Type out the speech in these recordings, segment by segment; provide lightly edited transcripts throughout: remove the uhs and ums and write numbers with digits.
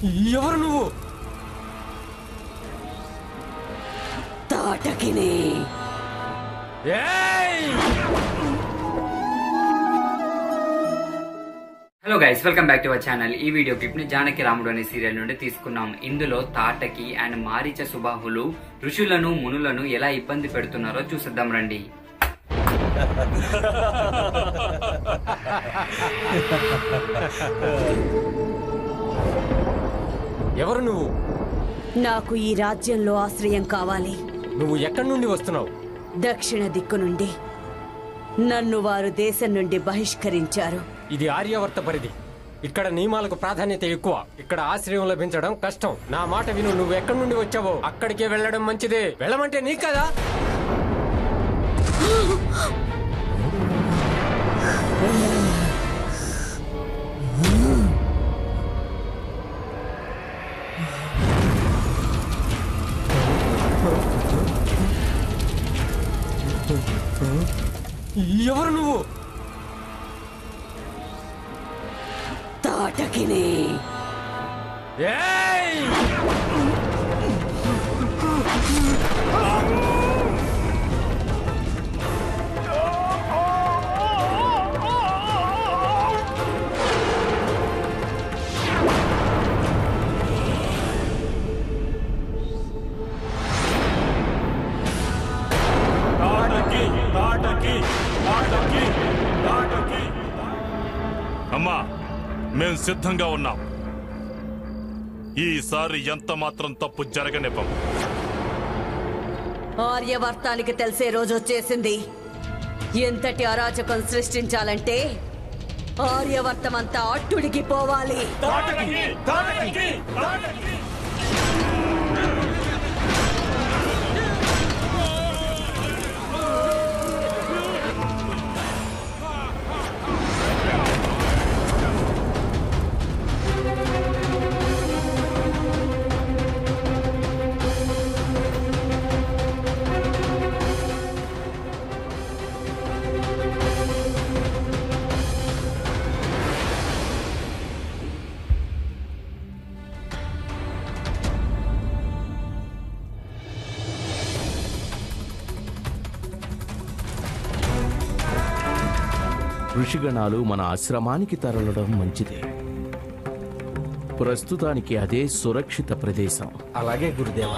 ఎవరు నువ్వు? తాటకిని. Hello guys, welcome back to our channel. ఈ వీడియో క్లిప్ ని జానకి రాముడు అనే సీరియల్ నుండి తీసుకున్నాం. ఇందులో తాటకి అండ్ మారీచ సుబాహులు ఋషులను మునులను ఎలా ఇబ్బంది పెడుతున్నారో చూసేద్దాం రండి. ఎవరు నువ్వు? నాకు ఈ రాజ్యంలో ఆశ్రయం కావాలి. నువ్వు ఎక్కడి నుండి వస్తున్నావు? దక్షిణ దిక్కు నుండి. నన్ను వారు దేశం నుండి బహిష్కరించారు. ఇది ఆర్యావర్త పరిధి. ఇక్కడ నియమాలకు ప్రాధాన్యత ఎక్కువ. ఇక్కడ ఆశ్రయం లభించడం కష్టం. నా మాట విను. నువ్వు ఎక్కడి నుండి వచ్చావో అక్కడికే వెళ్ళడం మంచిదే. వెళ్ళమంటే నీ కదా. ఎవరు నువ్వు? తాటకిని. అమ్మా, మేం సిద్ధంగా ఉన్నాం. ఈసారి ఎంత మాత్రం తప్పు జరగనివ్వం. ఆర్యవర్తానికి తెలిసే రోజు వచ్చేసింది. ఎంతటి అరాచకం సృష్టించాలంటే ఆర్యవర్తమంతా అట్టుడికిపోవాలి. ఋషిగణాలు మన ఆశ్రమానికి తరలడం మంచిదే. ప్రస్తుతానికి అదే సురక్షిత ప్రదేశం. అలాగే గురుదేవా.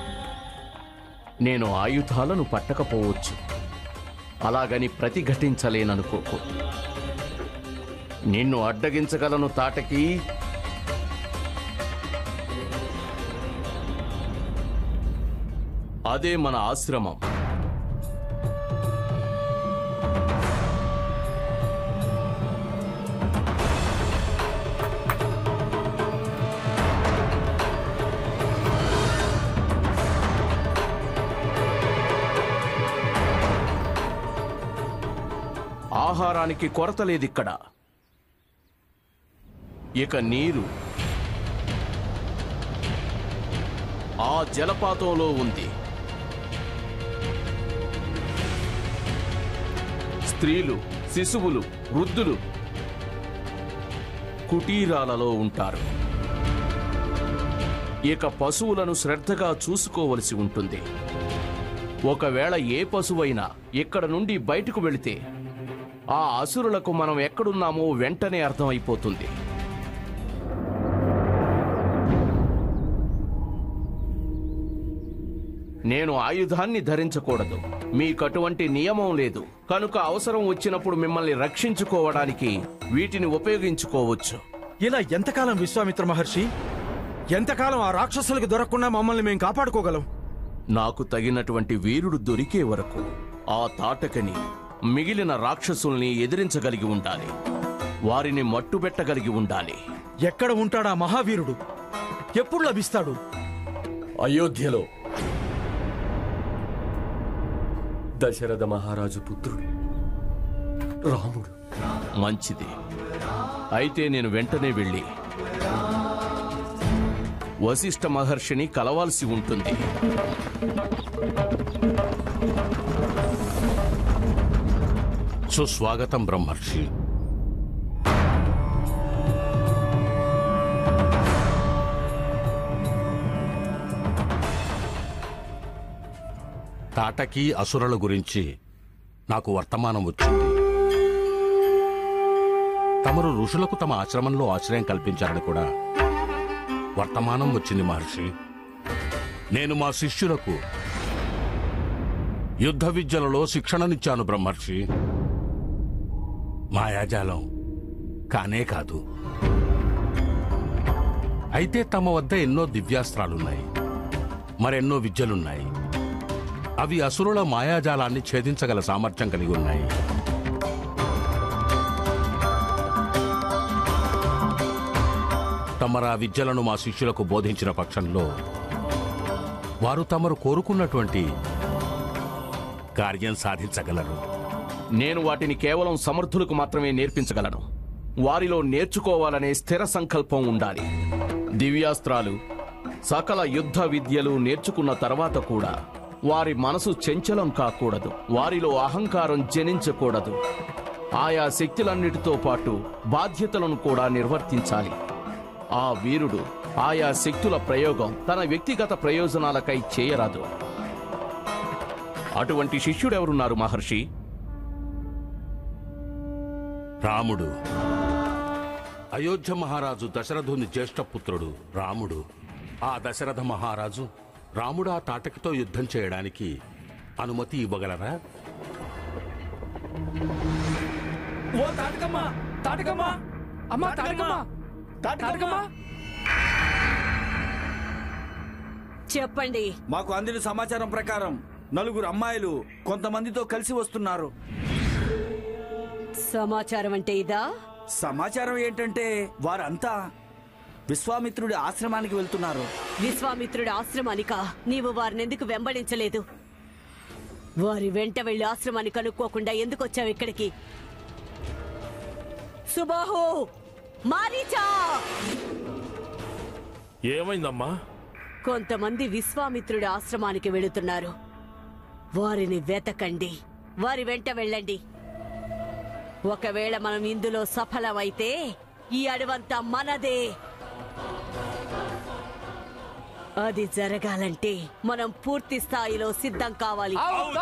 నేను ఆయుధాలను పట్టకపోవచ్చు, అలాగని ప్రతిఘటించలేననుకోకు. నిన్ను అడ్డగించగలను తాటకి. అదే మన ఆశ్రమం. ఆహారానికి కొరత లేదిక్కడ. ఇక నీరు ఆ జలపాతంలో ఉంది. స్త్రీలు, శిశువులు, వృద్ధులు కుటీరాలలో ఉంటారు. ఇక పశువులను శ్రద్ధగా చూసుకోవలసి ఉంటుంది. ఒకవేళ ఏ పశువైనా ఇక్కడ నుండి బయటకు వెళితే ఆ అసురులకు మనం ఎక్కడున్నామో వెంటనే అర్థమైపోతుంది. నేను ఆయుధాన్ని ధరించకూడదు. మీకటువంటి నియమం లేదు కనుక అవసరం వచ్చినప్పుడు మిమ్మల్ని రక్షించుకోవడానికి వీటిని ఉపయోగించుకోవచ్చు. ఇలా ఎంతకాలం విశ్వామిత్ర మహర్షి? ఎంతకాలం ఆ రాక్షసులకు దొరకకుండా మమ్మల్ని మేము కాపాడుకోగలం? నాకు తగినటువంటి వీరుడు దొరికే వరకు ఆ తాటకని మిగిలిన రాక్షసుల్ని ఎదిరించగలిగి ఉండాలి. వారిని మట్టుబెట్టగలిగి ఉండాలి. ఎక్కడ ఉంటాడా మహావీరుడు? ఎప్పుడు లభిస్తాడు? అయోధ్యలో. దశరథ మహారాజు పుత్రుడు రాముడు. మంచిది. అయితే నేను వెంటనే వెళ్ళి వశిష్ఠ మహర్షిని కలవాల్సి ఉంటుంది. సుస్వాగతం బ్రహ్మర్షి. తాటకి అసురుల గురించి నాకు వర్తమానం వచ్చింది. తమరు ఋషులకు తమ ఆశ్రమంలో ఆశ్రయం కల్పించారని కూడా వర్తమానం వచ్చింది మహర్షి. నేను మా శిష్యులకు యుద్ధ విద్యలలో శిక్షణనిచ్చాను బ్రహ్మర్షి. మాయాజాలం కానే కాదు. అయితే తమ వద్ద ఎన్నో దివ్యాస్త్రాలున్నాయి, మరెన్నో విద్యలున్నాయి. అవి అసురుల మాయాజాలాన్ని ఛేదించగల సామర్థ్యం కలిగి ఉన్నాయి. తమరా విద్యలను మా శిష్యులకు బోధించిన పక్షంలో వారు తమరు కోరుకున్నటువంటి కార్యం సాధించగలరు. నేను వాటిని కేవలం సమర్థులకు మాత్రమే నేర్పించగలను. వారిలో నేర్చుకోవాలనే స్థిర సంకల్పం ఉండాలి. దివ్యాస్త్రాలు, సకల యుద్ధ విద్యలు నేర్చుకున్న తర్వాత కూడా వారి మనసు చంచలం కాకూడదు. వారిలో అహంకారం జనించకూడదు. ఆయా శక్తులన్నిటితో పాటు బాధ్యతలను కూడా నిర్వర్తించాలి. ఆ వీరుడు ఆయా శక్తుల ప్రయోగం తన వ్యక్తిగత ప్రయోజనాలకై చేయరాదు. అటువంటి శిష్యుడెవరున్నారు మహర్షి? రాముడు. అయోధ్య మహారాజు దశరథుని జ్యేష్ఠపుత్రుడు రాముడు. ఆ దశరథ మహారాజు రాముడు ఆ తాటకితో యుద్ధం చేయడానికి అనుమతి ఇవ్వగలరా? ఓ తాటకమ్మా, తాటకమ్మా, అమ్మా తాటకమ్మా, తాటకమ్మా. చెప్పండి. మాకు అందిన సమాచారం ప్రకారం నలుగురు అమ్మాయిలు కొంతమందితో కలిసి వస్తున్నారు. సమాచారం అంటే ఇదా? సమాచారం ఏంటంటే వారంతా విశ్వామిత్రుడి ఆశ్రమానికి వెళ్తున్నారు. విశ్వామిత్రుడి ఆశ్రమానికా? నీవు వారిని ఎందుకు వెంబడించలేదు? వారి వెంట వెళ్లి ఆశ్రమాన్ని కనుక్కోకుండా ఎందుకు వచ్చావు ఇక్కడికి? సుబాహు, మారీచా! ఏమైందమ్మా? కొంతమంది విశ్వామిత్రుడి ఆశ్రమానికి వెళుతున్నారు. వారిని వెతకండి, వారి వెంట వెళ్ళండి. ఒకవేళ మనం ఇందులో సఫలమైతే ఈ అడవంతా మనదే. అది జరగాలంటే మనం పూర్తి స్థాయిలో సిద్ధం కావాలి.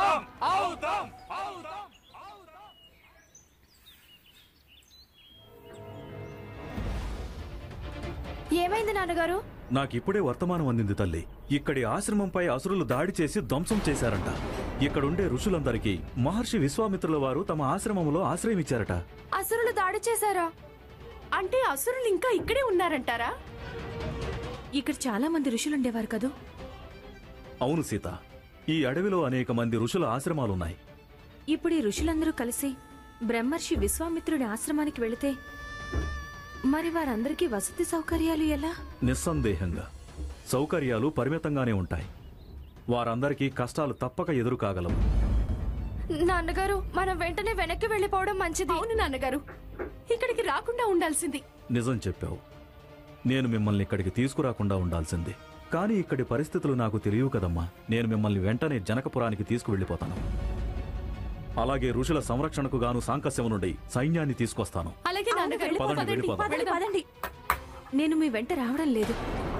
ఏమైంది నాన్నగారు? నాకిప్పుడే వర్తమానం అందింది తల్లి. ఇక్కడి ఆశ్రమంపై అసురులు దాడి చేసి ధ్వంసం చేశారంట. ఇక్కడుండే ఋషులందరికీ మహర్షి విశ్వామిత్రుల వారు తమ ఆశ్రమంలో ఆశ్రయం ఇచ్చారట. అసురులు దాడి చేశారా? అంటే అసురులు ఇంకా ఇక్కడే ఉన్నారంటారా? ఇక్కడ చాలా మంది ఋషులుండేవారు కదూ? అవును సీత, ఈ అడవిలో అనేక మంది ఋషుల ఆశ్రమాలున్నాయి. ఇప్పుడు ఈ ఋషులందరూ కలిసి బ్రహ్మర్షి విశ్వామిత్రుడి ఆశ్రమానికి వెళితే మరి వారందరికీ వసతి సౌకర్యాలు ఎలా? నిస్సందేహంగా సౌకర్యాలు పరిమితంగానే ఉంటాయి. వారందరికీ కష్టాలు తప్పక ఎదురు కాగలవు. నాన్నగారు, మనం వెంటనే వెనక్కి వెళ్లిపోవడం మంచిది. అవును నాన్నగారు, ఇక్కడికి రాకుండా ఉండాల్సింది. నిజం చెప్పావు. నేను మిమ్మల్ని ఇక్కడికి తీసుకురాకుండా ఉండాల్సింది. కానీ ఇక్కడి పరిస్థితులు నాకు తెలియవు కదమ్మా. నేను మిమ్మల్ని వెంటనే జనకపురానికి తీసుకువెళ్ళిపోతాను. అలాగే ఋషుల సంరక్షణకు గాను సాంకస్యం నుండి సైన్యాన్ని తీసుకొస్తాను. అలాగే నాన్నగారు, పదండి, వెళ్ళిపోదాం. పదండి. నేను మీ వెంట రావడం లేదు.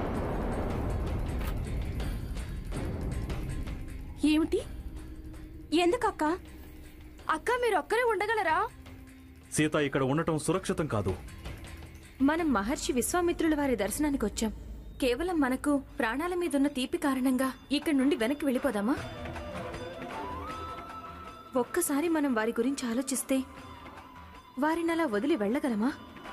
ఏమిటి? ఎందుకక్క? అక్క, మీరు ఒక్కరే ఉండగలరా? సీత, ఇక్కడ ఉండటం సురక్షితం కాదు. మనం మహర్షి విశ్వామిత్రుల వారి దర్శనానికి వచ్చాం. కేవలం మనకు ప్రాణాల మీదున్న తీపి కారణంగా ఇక్కడి నుండి వెనక్కి వెళ్ళిపోదామా? ఒక్కసారి మనం వారి గురించి ఆలోచిస్తే వారిని అలా వదిలి వెళ్ళగలమా?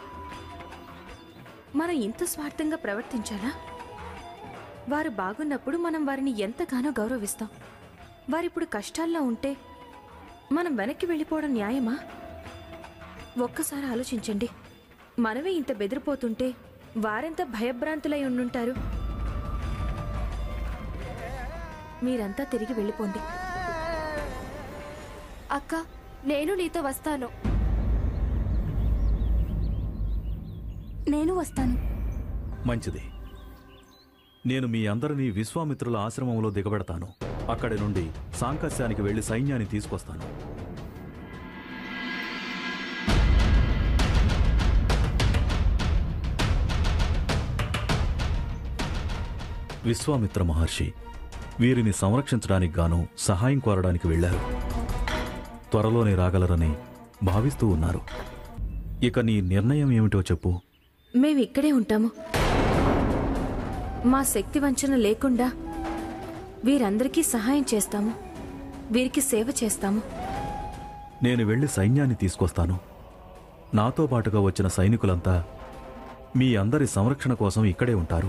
మనం ఇంత స్వార్థంగా ప్రవర్తించాలా? వారు బాగున్నప్పుడు మనం వారిని ఎంతగానో గౌరవిస్తాం. వారిప్పుడు కష్టాల్లో ఉంటే మనం వెనక్కి వెళ్ళిపోవడం న్యాయమా? ఒక్కసారి ఆలోచించండి. మనమే ఇంత బెదిరిపోతుంటే వారెంత భయభ్రాంతులై ఉండుంటారు. మీరంతా తిరిగి వెళ్ళిపోండి. అక్క, నేను నీతో వస్తాను. నేను వస్తాను. మంచిది. నేను మీ అందరినీ విశ్వామిత్రుల ఆశ్రమంలో దిగబెడతాను. అక్కడి నుండి సాంకస్యానికి వెళ్లి సైన్యాన్ని తీసుకొస్తాను. విశ్వామిత్ర మహర్షి, వీరిని సంరక్షించడానికి గాను సహాయం కోరడానికి వెళ్లారు. త్వరలోనే రాగలరని భావిస్తూ ఉన్నారు. ఇక నీ నిర్ణయం ఏమిటో చెప్పు. మేము ఇక్కడే ఉంటాము. మా శక్తి వంచన లేకుండా వీరందరికీ సహాయం చేస్తాము. వీరికి సేవ చేస్తాము. నేను వెళ్లి సైన్యాన్ని తీసుకొస్తాను. నాతో పాటుగా వచ్చిన సైనికులంతా మీ అందరి సంరక్షణ కోసం ఇక్కడే ఉంటారు.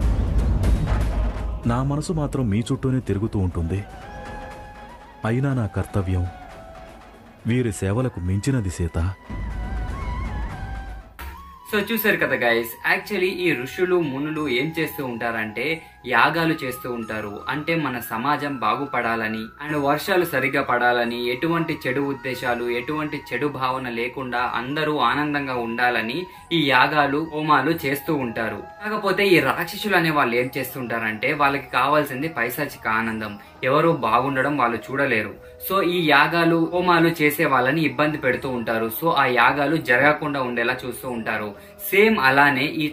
నా మనసు మాత్రం మీ చుట్టూనే తిరుగుతూ ఉంటుంది. అయినా నా కర్తవ్యం వీరి సేవలకు మించినది సీత. సో చూసారు కదా గైస్, యాక్చువల్లీ ఈ ఋషులు మునులు ఏం చేస్తూ ఉంటారంటే యాగాలు చేస్తూ ఉంటారు. అంటే మన సమాజం బాగుపడాలని అండ్ వర్షాలు సరిగ్గా పడాలని, ఎటువంటి చెడు ఉద్దేశాలు ఎటువంటి చెడు భావన లేకుండా అందరూ ఆనందంగా ఉండాలని ఈ యాగాలు హోమాలు చేస్తూ ఉంటారు. కాకపోతే ఈ రాక్షసులు అనే వాళ్ళు ఏం చేస్తుంటారంటే వాళ్ళకి కావాల్సింది పైశాచిక ఆనందం. ఎవరు బాగుండడం వాళ్ళు చూడలేరు. సో ఈ యాగాలు హోమాలు చేసే వాళ్ళని ఇబ్బంది పెడుతూ ఉంటారు. సో ఆ యాగాలు జరగకుండా ఉండేలా చూస్తూ ఉంటారు. సేమ్ అలానే ఈ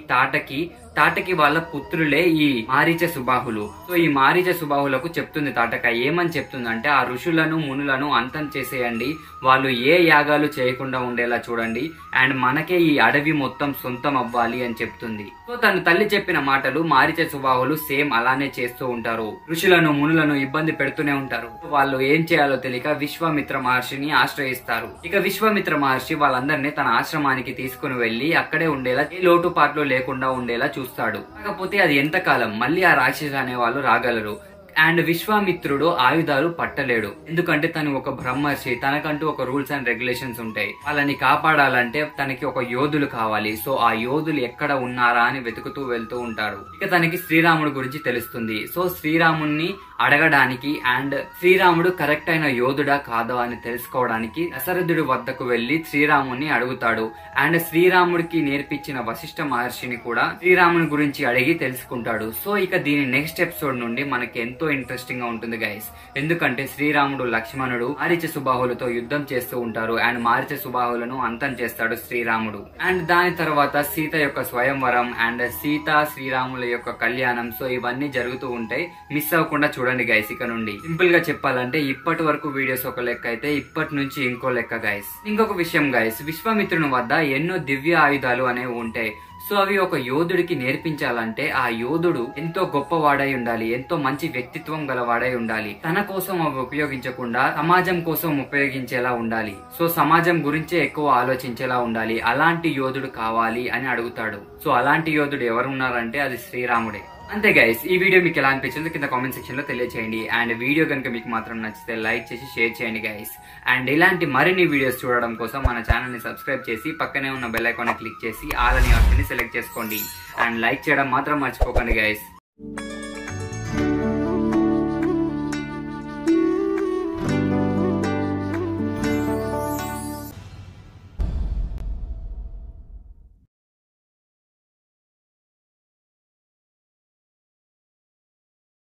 తాటకి వాళ్ళ పుత్రులే ఈ మారీచ సుబాహులు. సో ఈ మారీచ సుబాహులకు చెప్తుంది తాటక, ఏమని చెప్తుందంటే ఆ ఋషులను మునులను అంతం చేసేయండి, వాళ్ళు ఏ యాగాలు చేయకుండా ఉండేలా చూడండి, అండ్ మనకే ఈ అడవి మొత్తం సొంతం అవ్వాలి అని చెప్తుంది. సో తన తల్లి చెప్పిన మాటలు మారీచ సుబాహులు సేమ్ అలానే చేస్తూ ఉంటారు. ఋషులను మునులను ఇబ్బంది పెడుతూనే ఉంటారు. వాళ్ళు ఏం చేయాలో తెలియక విశ్వామిత్ర మహర్షిని ఆశ్రయిస్తారు. ఇక విశ్వామిత్ర మహర్షి వాళ్ళందరినీ తన ఆశ్రమానికి తీసుకుని వెళ్లి అక్కడే ఉండేలా, ఏ లోటుపాట్లు లేకుండా ఉండేలా చూస్తాడు. కాకపోతే అది ఎంతకాలం, మళ్ళీ ఆ రాక్షసు అనే వాళ్ళు రాగలరు. అండ్ విశ్వామిత్రుడు ఆయుధాలు పట్టలేడు. ఎందుకంటే తను ఒక బ్రహ్మర్షి, తనకంటూ ఒక రూల్స్ అండ్ రెగ్యులేషన్స్ ఉంటాయి. వాళ్ళని కాపాడాలంటే తనకి ఒక యోధులు కావాలి. సో ఆ యోధులు ఎక్కడ ఉన్నారా అని వెతుకుతూ వెళ్తూ ఉంటాడు. ఇక తనకి శ్రీరాముడు గురించి తెలుస్తుంది. సో శ్రీరాముణ్ణి అడగడానికి అండ్ శ్రీరాముడు కరెక్ట్ అయిన యోధుడా కాదా అని తెలుసుకోవడానికి దశరథుడి వద్దకు వెళ్లి శ్రీరాముని అడుగుతాడు. అండ్ శ్రీరాముడికి నేర్పించిన వశిష్ఠ మహర్షిని కూడా శ్రీరాముని గురించి అడిగి తెలుసుకుంటాడు. సో ఇక దీని నెక్స్ట్ ఎపిసోడ్ నుండి మనకి ఎంతో ఇంట్రెస్టింగ్ గా ఉంటుంది గైస్. ఎందుకంటే శ్రీరాముడు లక్ష్మణుడు మారీచ సుబాహులతో యుద్ధం చేస్తూ ఉంటారు. అండ్ మారీచ సుబాహులను అంతం చేస్తాడు శ్రీరాముడు. అండ్ దాని తర్వాత సీత యొక్క స్వయంవరం అండ్ సీత శ్రీరాముల యొక్క కళ్యాణం. సో ఇవన్నీ జరుగుతూ ఉంటాయి. మిస్ అవ్వకుండా చూడండి గైస్. ఇక నుండి సింపుల్ గా చెప్పాలంటే ఇప్పటి వరకు వీడియోస్ ఒక లెక్క అయితే ఇప్పటి నుంచి ఇంకో లెక్క గైస్. ఇంకొక విషయం గైస్, విశ్వామిత్రుని వద్ద ఎన్నో దివ్య ఆయుధాలు అనేవి ఉంటాయి. సో అవి ఒక యోధుడికి నేర్పించాలంటే ఆ యోధుడు ఎంతో గొప్పవాడై ఉండాలి, ఎంతో మంచి వ్యక్తిత్వం గలవాడై ఉండాలి. తన కోసం అవి ఉపయోగించకుండా సమాజం కోసం ఉపయోగించేలా ఉండాలి. సో సమాజం గురించే ఎక్కువ ఆలోచించేలా ఉండాలి. అలాంటి యోధుడు కావాలి అని అడుగుతాడు. సో అలాంటి యోధుడు ఎవరున్నారంటే అది శ్రీరాముడే. అంతే గైస్, ఈ వీడియో మీకు ఎలా అనిపించిందో కింద కామెంట్ సెక్షన్ లో తెలియచేయండి. అండ్ వీడియో కనుక మీకు మాత్రం నచ్చితే లైక్ చేసి షేర్ చేయండి గైస్. అండ్ ఇలాంటి మరిన్ని వీడియోస్ చూడడం కోసం మన ఛానల్ ని సబ్స్క్రైబ్ చేసి పక్కనే ఉన్న బెల్ ఐకాన్ క్లిక్ చేసి ఆల్ అనే ఆప్షన్ ని సెలెక్ట్ చేసుకోండి. అండ్ లైక్ చేయడం మాత్రం మర్చిపోకండి గైస్.